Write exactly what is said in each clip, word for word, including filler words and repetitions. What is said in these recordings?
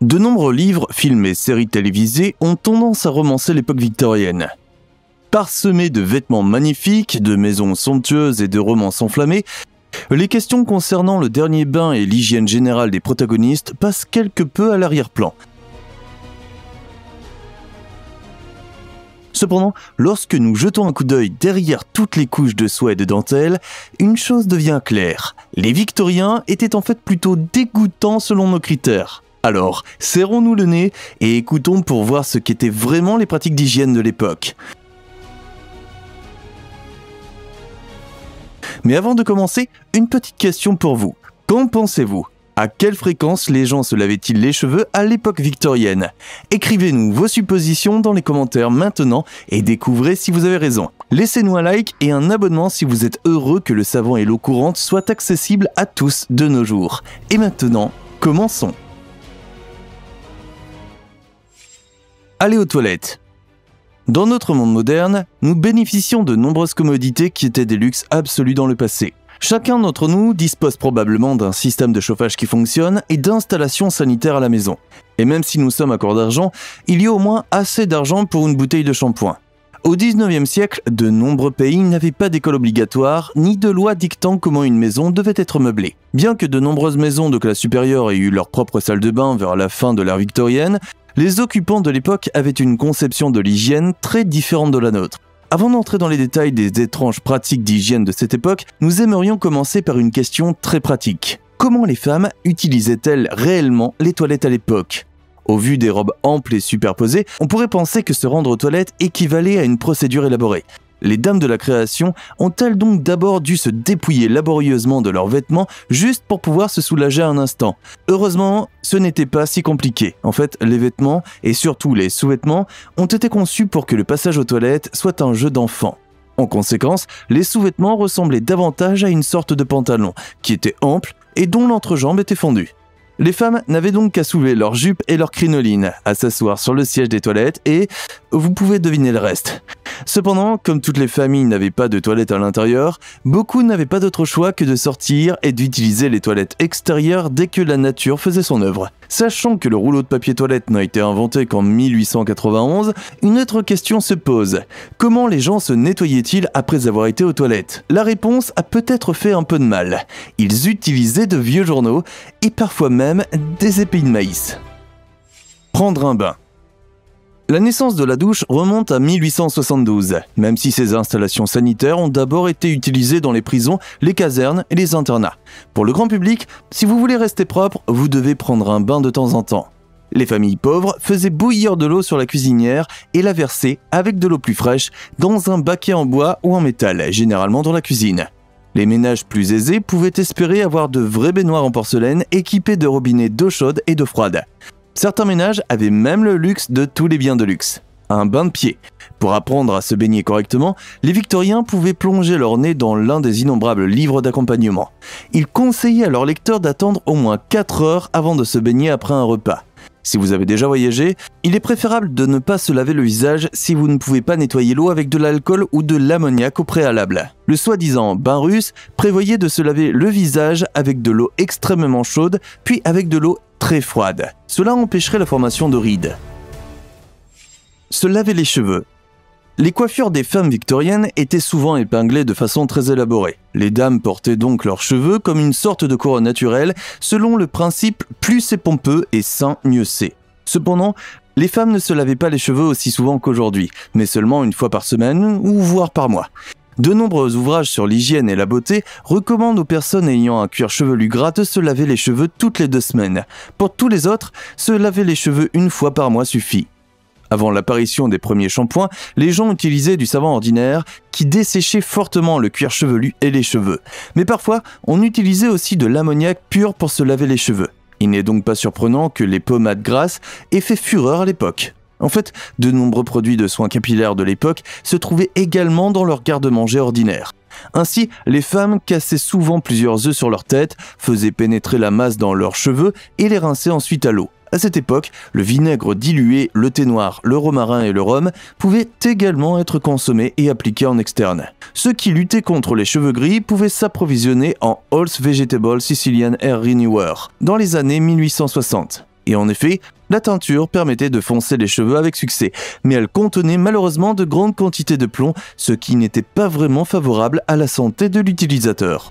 De nombreux livres, films et séries télévisées ont tendance à romancer l'époque victorienne. Parsemés de vêtements magnifiques, de maisons somptueuses et de romances enflammées, les questions concernant le dernier bain et l'hygiène générale des protagonistes passent quelque peu à l'arrière-plan. Cependant, lorsque nous jetons un coup d'œil derrière toutes les couches de soie et de dentelle, une chose devient claire. Les Victoriens étaient en fait plutôt dégoûtants selon nos critères. Alors, serrons-nous le nez et écoutons pour voir ce qu'étaient vraiment les pratiques d'hygiène de l'époque. Mais avant de commencer, une petite question pour vous. Qu'en pensez-vous ? À quelle fréquence les gens se lavaient-ils les cheveux à l'époque victorienne? Écrivez-nous vos suppositions dans les commentaires maintenant et découvrez si vous avez raison. Laissez-nous un like et un abonnement si vous êtes heureux que le savon et l'eau courante soient accessibles à tous de nos jours. Et maintenant, commençons. Aller aux toilettes. Dans notre monde moderne, nous bénéficions de nombreuses commodités qui étaient des luxes absolus dans le passé. Chacun d'entre nous dispose probablement d'un système de chauffage qui fonctionne et d'installations sanitaires à la maison. Et même si nous sommes à court d'argent, il y a au moins assez d'argent pour une bouteille de shampoing. Au dix-neuvième siècle, de nombreux pays n'avaient pas d'école obligatoire, ni de loi dictant comment une maison devait être meublée. Bien que de nombreuses maisons de classe supérieure aient eu leur propre salle de bain vers la fin de l'ère victorienne, les occupants de l'époque avaient une conception de l'hygiène très différente de la nôtre. Avant d'entrer dans les détails des étranges pratiques d'hygiène de cette époque, nous aimerions commencer par une question très pratique. Comment les femmes utilisaient-elles réellement les toilettes à l'époque ? Au vu des robes amples et superposées, on pourrait penser que se rendre aux toilettes équivalait à une procédure élaborée. Les dames de la création ont-elles donc d'abord dû se dépouiller laborieusement de leurs vêtements juste pour pouvoir se soulager un instant? Heureusement, ce n'était pas si compliqué. En fait, les vêtements, et surtout les sous-vêtements, ont été conçus pour que le passage aux toilettes soit un jeu d'enfant. En conséquence, les sous-vêtements ressemblaient davantage à une sorte de pantalon, qui était ample et dont l'entrejambe était fendue. Les femmes n'avaient donc qu'à soulever leurs jupes et leurs crinolines, à s'asseoir sur le siège des toilettes et vous pouvez deviner le reste. Cependant, comme toutes les familles n'avaient pas de toilettes à l'intérieur, beaucoup n'avaient pas d'autre choix que de sortir et d'utiliser les toilettes extérieures dès que la nature faisait son œuvre. Sachant que le rouleau de papier toilette n'a été inventé qu'en mille huit cent quatre-vingt-onze, une autre question se pose. Comment les gens se nettoyaient-ils après avoir été aux toilettes? La réponse a peut-être fait un peu de mal. Ils utilisaient de vieux journaux et parfois même des épis de maïs. Prendre un bain. La naissance de la douche remonte à mille huit cent soixante-douze, même si ces installations sanitaires ont d'abord été utilisées dans les prisons, les casernes et les internats. Pour le grand public, si vous voulez rester propre, vous devez prendre un bain de temps en temps. Les familles pauvres faisaient bouillir de l'eau sur la cuisinière et la versaient, avec de l'eau plus fraîche, dans un baquet en bois ou en métal, généralement dans la cuisine. Les ménages plus aisés pouvaient espérer avoir de vrais baignoires en porcelaine équipés de robinets d'eau chaude et d'eau froide. Certains ménages avaient même le luxe de tous les biens de luxe. Un bain de pied. Pour apprendre à se baigner correctement, les Victoriens pouvaient plonger leur nez dans l'un des innombrables livres d'accompagnement. Ils conseillaient à leurs lecteurs d'attendre au moins quatre heures avant de se baigner après un repas. Si vous avez déjà voyagé, il est préférable de ne pas se laver le visage si vous ne pouvez pas nettoyer l'eau avec de l'alcool ou de l'ammoniac au préalable. Le soi-disant bain russe prévoyait de se laver le visage avec de l'eau extrêmement chaude, puis avec de l'eau très froide. Cela empêcherait la formation de rides. Se laver les cheveux. Les coiffures des femmes victoriennes étaient souvent épinglées de façon très élaborée. Les dames portaient donc leurs cheveux comme une sorte de couronne naturelle, selon le principe « plus c'est pompeux et sain, mieux c'est ». Cependant, les femmes ne se lavaient pas les cheveux aussi souvent qu'aujourd'hui, mais seulement une fois par semaine ou voire par mois. De nombreux ouvrages sur l'hygiène et la beauté recommandent aux personnes ayant un cuir chevelu gras de se laver les cheveux toutes les deux semaines. Pour tous les autres, se laver les cheveux une fois par mois suffit. Avant l'apparition des premiers shampoings, les gens utilisaient du savon ordinaire qui desséchait fortement le cuir chevelu et les cheveux. Mais parfois, on utilisait aussi de l'ammoniac pur pour se laver les cheveux. Il n'est donc pas surprenant que les pommades grasses aient fait fureur à l'époque. En fait, de nombreux produits de soins capillaires de l'époque se trouvaient également dans leur garde-manger ordinaire. Ainsi, les femmes cassaient souvent plusieurs œufs sur leur tête, faisaient pénétrer la masse dans leurs cheveux et les rinçaient ensuite à l'eau. À cette époque, le vinaigre dilué, le thé noir, le romarin et le rhum pouvaient également être consommés et appliqués en externe. Ceux qui luttaient contre les cheveux gris pouvaient s'approvisionner en Halls Vegetable Sicilian Hair Renewer dans les années mille huit cent soixante. Et en effet, la teinture permettait de foncer les cheveux avec succès, mais elle contenait malheureusement de grandes quantités de plomb, ce qui n'était pas vraiment favorable à la santé de l'utilisateur.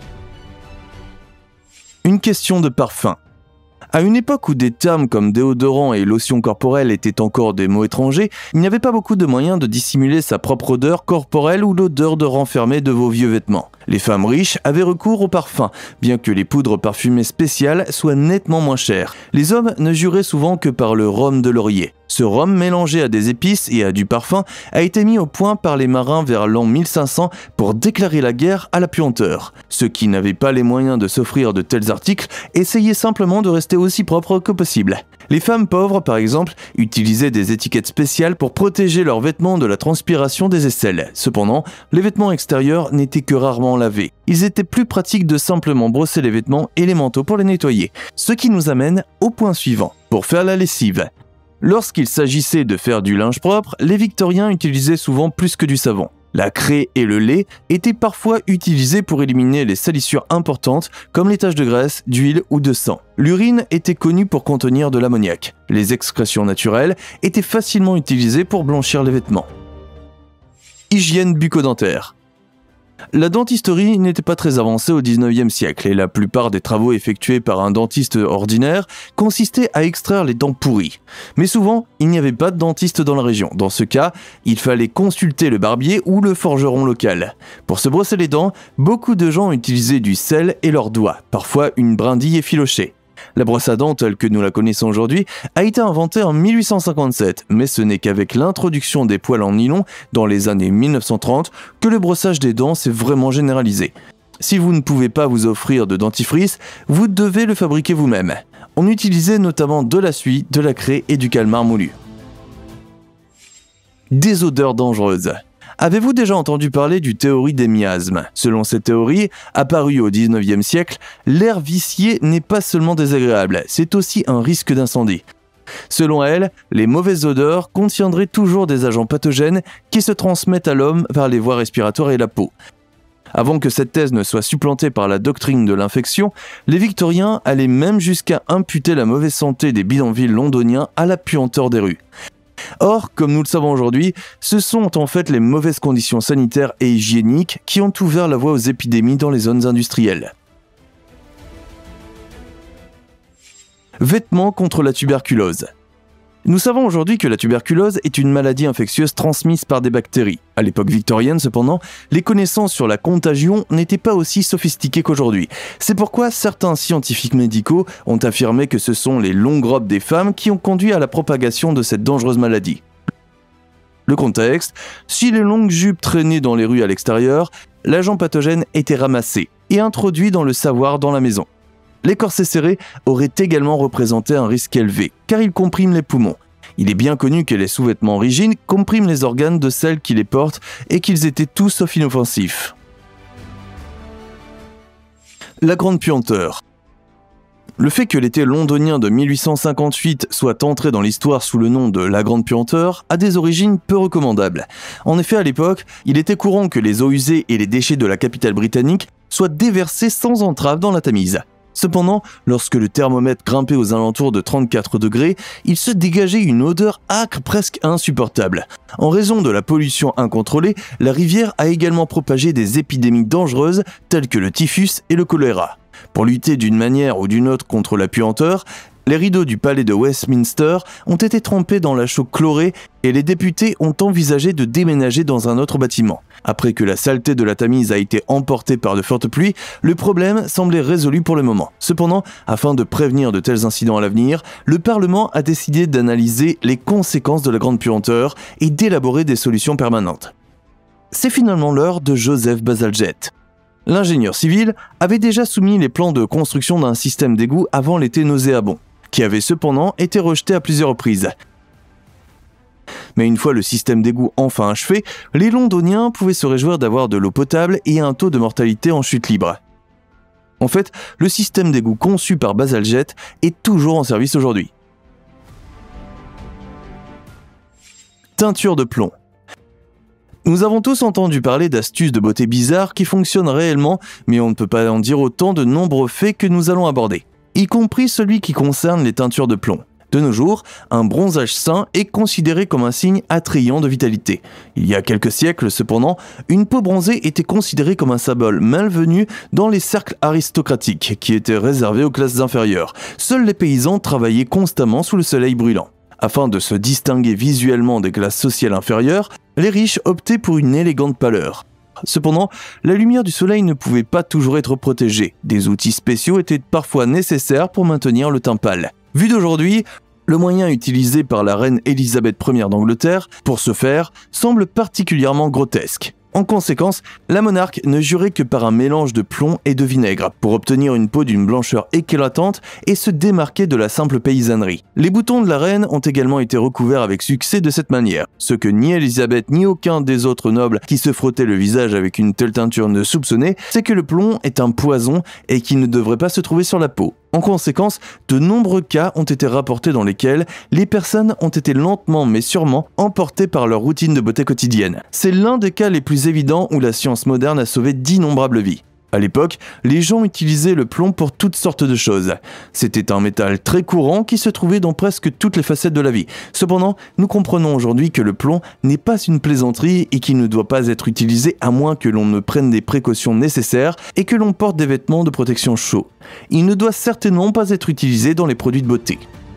Une question de parfum. À une époque où des termes comme déodorant et lotion corporelle étaient encore des mots étrangers, il n'y avait pas beaucoup de moyens de dissimuler sa propre odeur corporelle ou l'odeur de renfermé de vos vieux vêtements. Les femmes riches avaient recours au parfum, bien que les poudres parfumées spéciales soient nettement moins chères. Les hommes ne juraient souvent que par le rhum de laurier. Ce rhum mélangé à des épices et à du parfum a été mis au point par les marins vers l'an mille cinq cents pour déclarer la guerre à la puanteur. Ceux qui n'avaient pas les moyens de s'offrir de tels articles essayaient simplement de rester aussi propres que possible. Les femmes pauvres, par exemple, utilisaient des étiquettes spéciales pour protéger leurs vêtements de la transpiration des aisselles. Cependant, les vêtements extérieurs n'étaient que rarement lavés. Il était plus pratique de simplement brosser les vêtements et les manteaux pour les nettoyer. Ce qui nous amène au point suivant, pour faire la lessive. Lorsqu'il s'agissait de faire du linge propre, les Victoriens utilisaient souvent plus que du savon. La craie et le lait étaient parfois utilisés pour éliminer les salissures importantes comme les taches de graisse, d'huile ou de sang. L'urine était connue pour contenir de l'ammoniac. Les excrétions naturelles étaient facilement utilisées pour blanchir les vêtements. Hygiène bucco-dentaire. La dentisterie n'était pas très avancée au dix-neuvième siècle et la plupart des travaux effectués par un dentiste ordinaire consistaient à extraire les dents pourries. Mais souvent, il n'y avait pas de dentiste dans la région. Dans ce cas, il fallait consulter le barbier ou le forgeron local. Pour se brosser les dents, beaucoup de gens utilisaient du sel et leurs doigts, parfois une brindille effilochée. La brosse à dents telle que nous la connaissons aujourd'hui a été inventée en mille huit cent cinquante-sept, mais ce n'est qu'avec l'introduction des poils en nylon dans les années mille neuf cent trente que le brossage des dents s'est vraiment généralisé. Si vous ne pouvez pas vous offrir de dentifrice, vous devez le fabriquer vous-même. On utilisait notamment de la suie, de la craie et du calmar moulu. Des odeurs dangereuses. Avez-vous déjà entendu parler du théorie des miasmes ? Selon cette théorie, apparue au dix-neuvième siècle, l'air vicié n'est pas seulement désagréable, c'est aussi un risque d'incendie. Selon elle, les mauvaises odeurs contiendraient toujours des agents pathogènes qui se transmettent à l'homme par les voies respiratoires et la peau. Avant que cette thèse ne soit supplantée par la doctrine de l'infection, les Victoriens allaient même jusqu'à imputer la mauvaise santé des bidonvilles londoniens à la puanteur des rues. Or, comme nous le savons aujourd'hui, ce sont en fait les mauvaises conditions sanitaires et hygiéniques qui ont ouvert la voie aux épidémies dans les zones industrielles. Vêtements contre la tuberculose. Nous savons aujourd'hui que la tuberculose est une maladie infectieuse transmise par des bactéries. À l'époque victorienne, cependant, les connaissances sur la contagion n'étaient pas aussi sophistiquées qu'aujourd'hui. C'est pourquoi certains scientifiques médicaux ont affirmé que ce sont les longues robes des femmes qui ont conduit à la propagation de cette dangereuse maladie. Le contexte, si les longues jupes traînaient dans les rues à l'extérieur, l'agent pathogène était ramassé et introduit dans le savoir dans la maison. Les corsets serrés auraient également représenté un risque élevé, car ils compriment les poumons. Il est bien connu que les sous-vêtements rigides compriment les organes de celles qui les portent et qu'ils étaient tout sauf inoffensifs. La grande puanteur. Le fait que l'été londonien de mille huit cent cinquante-huit soit entré dans l'histoire sous le nom de la grande puanteur a des origines peu recommandables. En effet, à l'époque, il était courant que les eaux usées et les déchets de la capitale britannique soient déversés sans entrave dans la Tamise. Cependant, lorsque le thermomètre grimpait aux alentours de trente-quatre degrés, il se dégageait une odeur âcre presque insupportable. En raison de la pollution incontrôlée, la rivière a également propagé des épidémies dangereuses telles que le typhus et le choléra. Pour lutter d'une manière ou d'une autre contre la puanteur, les rideaux du palais de Westminster ont été trempés dans la chaux chlorée et les députés ont envisagé de déménager dans un autre bâtiment. Après que la saleté de la Tamise a été emportée par de fortes pluies, le problème semblait résolu pour le moment. Cependant, afin de prévenir de tels incidents à l'avenir, le Parlement a décidé d'analyser les conséquences de la grande puanteur et d'élaborer des solutions permanentes. C'est finalement l'heure de Joseph Bazalgette. L'ingénieur civil avait déjà soumis les plans de construction d'un système d'égout avant l'été nauséabond, qui avait cependant été rejeté à plusieurs reprises. Mais une fois le système d'égout enfin achevé, les Londoniens pouvaient se réjouir d'avoir de l'eau potable et un taux de mortalité en chute libre. En fait, le système d'égout conçu par Bazalgette est toujours en service aujourd'hui. Teinture de plomb. Nous avons tous entendu parler d'astuces de beauté bizarres qui fonctionnent réellement, mais on ne peut pas en dire autant de nombreux faits que nous allons aborder. y compris celui qui concerne les teintures de plomb. De nos jours, un bronzage sain est considéré comme un signe attrayant de vitalité. Il y a quelques siècles, cependant, une peau bronzée était considérée comme un symbole malvenu dans les cercles aristocratiques, qui étaient réservés aux classes inférieures. Seuls les paysans travaillaient constamment sous le soleil brûlant. Afin de se distinguer visuellement des classes sociales inférieures, les riches optaient pour une élégante pâleur. Cependant, la lumière du soleil ne pouvait pas toujours être protégée. Des outils spéciaux étaient parfois nécessaires pour maintenir le teint pâle. Vu d'aujourd'hui, le moyen utilisé par la reine Élisabeth première d'Angleterre pour ce faire semble particulièrement grotesque. En conséquence, la monarque ne jurait que par un mélange de plomb et de vinaigre pour obtenir une peau d'une blancheur éclatante et se démarquer de la simple paysannerie. Les boutons de la reine ont également été recouverts avec succès de cette manière, ce que ni Élisabeth ni aucun des autres nobles qui se frottaient le visage avec une telle teinture ne soupçonnaient, c'est que le plomb est un poison et qu'il ne devrait pas se trouver sur la peau. En conséquence, de nombreux cas ont été rapportés dans lesquels les personnes ont été lentement mais sûrement emportées par leur routine de beauté quotidienne. C'est l'un des cas les plus évidents où la science moderne a sauvé d'innombrables vies. À l'époque, les gens utilisaient le plomb pour toutes sortes de choses. C'était un métal très courant qui se trouvait dans presque toutes les facettes de la vie. Cependant, nous comprenons aujourd'hui que le plomb n'est pas une plaisanterie et qu'il ne doit pas être utilisé à moins que l'on ne prenne des précautions nécessaires et que l'on porte des vêtements de protection chauds. Il ne doit certainement pas être utilisé dans les produits de beauté.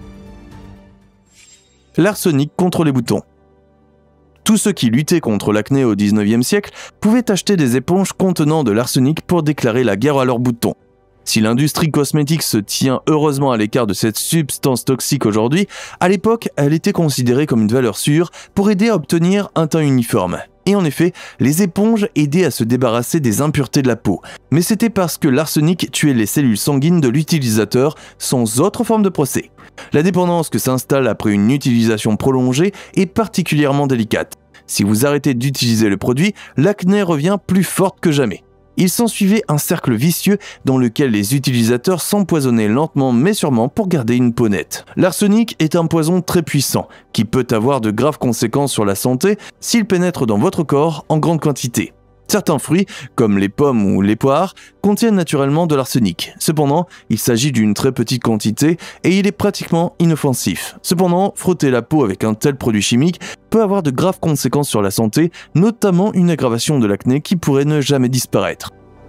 L'arsenic contre les boutons. Tous ceux qui luttaient contre l'acné au dix-neuvième siècle pouvaient acheter des éponges contenant de l'arsenic pour déclarer la guerre à leurs boutons. Si l'industrie cosmétique se tient heureusement à l'écart de cette substance toxique aujourd'hui, à l'époque, elle était considérée comme une valeur sûre pour aider à obtenir un teint uniforme. Et en effet, les éponges aidaient à se débarrasser des impuretés de la peau. Mais c'était parce que l'arsenic tuait les cellules sanguines de l'utilisateur sans autre forme de procès. La dépendance que s'installe après une utilisation prolongée est particulièrement délicate. Si vous arrêtez d'utiliser le produit, l'acné revient plus forte que jamais. Il s'ensuivait un cercle vicieux dans lequel les utilisateurs s'empoisonnaient lentement mais sûrement pour garder une peau nette. L'arsenic est un poison très puissant qui peut avoir de graves conséquences sur la santé s'il pénètre dans votre corps en grande quantité. Certains fruits, comme les pommes ou les poires, contiennent naturellement de l'arsenic. Cependant, il s'agit d'une très petite quantité et il est pratiquement inoffensif. Cependant, frotter la peau avec un tel produit chimique peut avoir de graves conséquences sur la santé, notamment une aggravation de l'acné qui pourrait ne jamais disparaître.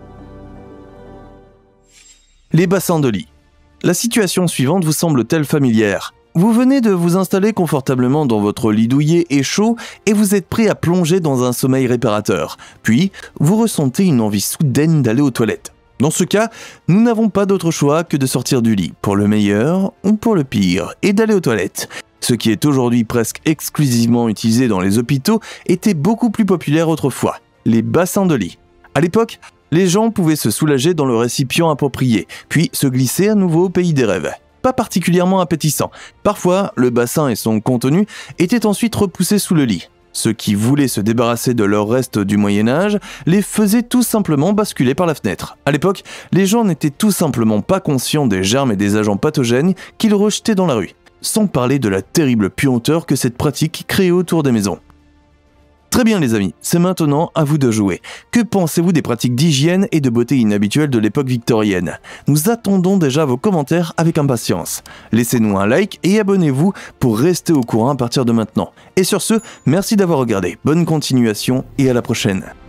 Les bassins de lit. La situation suivante vous semble-t-elle familière ? Vous venez de vous installer confortablement dans votre lit douillet et chaud et vous êtes prêt à plonger dans un sommeil réparateur. Puis, vous ressentez une envie soudaine d'aller aux toilettes. Dans ce cas, nous n'avons pas d'autre choix que de sortir du lit, pour le meilleur ou pour le pire, et d'aller aux toilettes. Ce qui est aujourd'hui presque exclusivement utilisé dans les hôpitaux était beaucoup plus populaire autrefois, les bassins de lit. À l'époque, les gens pouvaient se soulager dans le récipient approprié, puis se glisser à nouveau au pays des rêves. Pas particulièrement appétissant. Parfois, le bassin et son contenu étaient ensuite repoussés sous le lit. Ceux qui voulaient se débarrasser de leurs restes du Moyen-Âge les faisaient tout simplement basculer par la fenêtre. À l'époque, les gens n'étaient tout simplement pas conscients des germes et des agents pathogènes qu'ils rejetaient dans la rue. Sans parler de la terrible puanteur que cette pratique créait autour des maisons. Très bien les amis, c'est maintenant à vous de jouer. Que pensez-vous des pratiques d'hygiène et de beauté inhabituelles de l'époque victorienne? Nous attendons déjà vos commentaires avec impatience. Laissez-nous un like et abonnez-vous pour rester au courant à partir de maintenant. Et sur ce, merci d'avoir regardé, bonne continuation et à la prochaine.